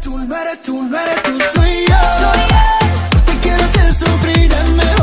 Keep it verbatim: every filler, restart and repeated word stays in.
tú, no eres tú, no eres tú, soy yo. Soy yo. Te quiero hacer sufrir, es mejor